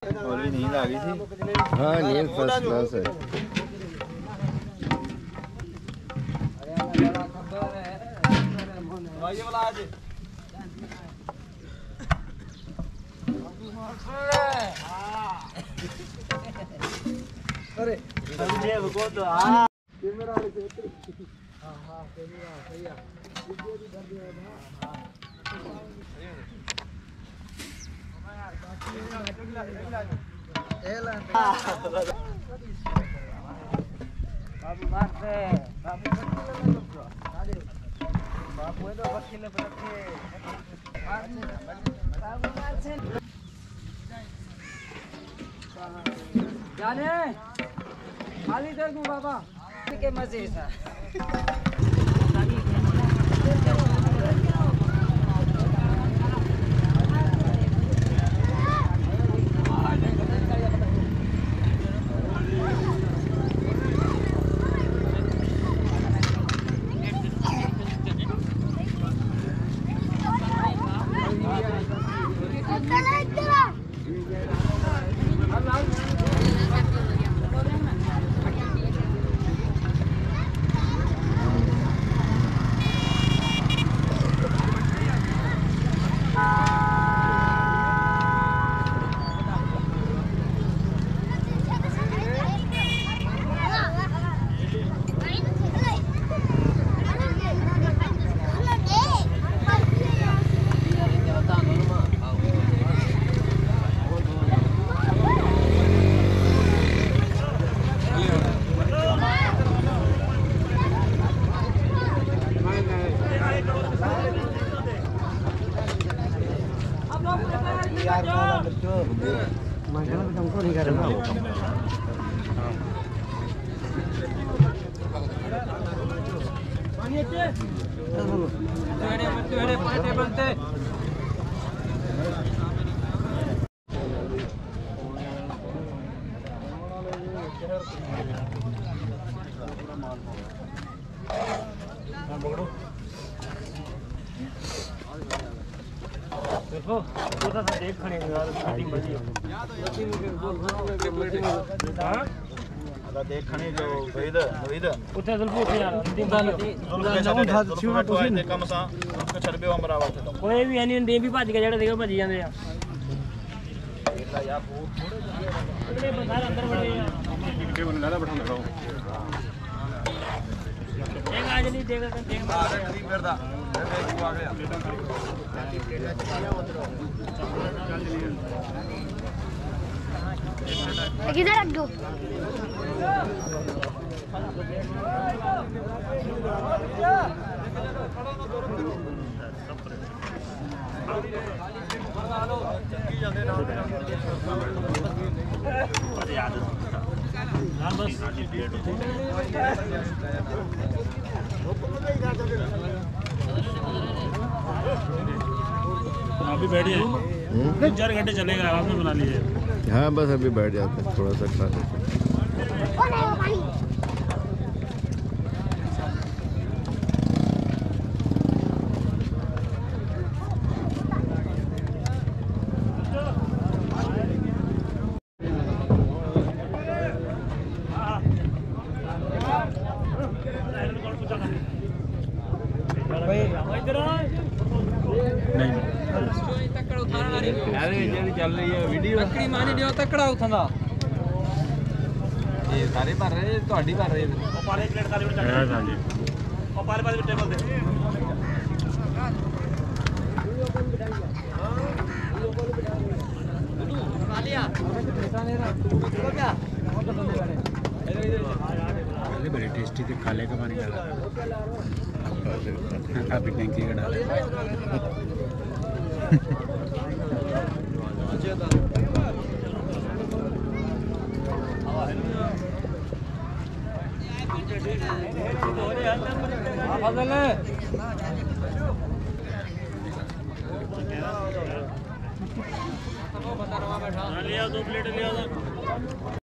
और भी नींद आ गई थी। हाँ नींद फर्स्ट क्लास है। अरे समझे वो तो हाँ कैमरा वाले से हाँ हाँ कैमरा सही है वीडियो भी कर दिया हां बाबू मार से बाबू बाबू तो वकील पर रखे बाबू मार से जाने खाली दे दूं बाबा के मजे सा देखो थोड़ा सा देख खड़े यार मीटिंग बजी हां अदा देख खड़े जो वहीद उठे जल्दी उठे यार मीटिंग बाल उठा छुआ तुसी ने कम सा उसको छड़बे हमरा वास्ते तो कोई भी नहीं दे भी भज के जेड़े देखो भजी जांदे आ एला यार बहुत थोड़े बाजार अंदर बड़े टिकटे बन लाला बैठा रहो एक आज नहीं देगा देख मार नहीं करदा देख आ गया किधर रख दो अभी बैठ जाए 3-4 घंटे चलेगा आराम से बना लीजिए। हाँ बस अभी बैठ जाते हैं थोड़ा सा खा लेते चल रही है वीडियो लकड़ी मानी दियो तकड़ा उठंदा ये सारे भर रहे ਤੁਹਾਡੀ भर रहे ਉਹ ਪਾਲੇ ਪਲੇਟ ਖਾਲੀ ਉੱਤੇ ਚੱਕ ਹਾਂ ਜੀ ਉਹ ਪਾਲੇ ਪਾਲੇ ਟੇਬਲ ਤੇ खालिया तो क्या पहले बड़े टेस्टी थे खाले का पानी डाला अभी टंकी का डाला लिया 2 प्लेट लिया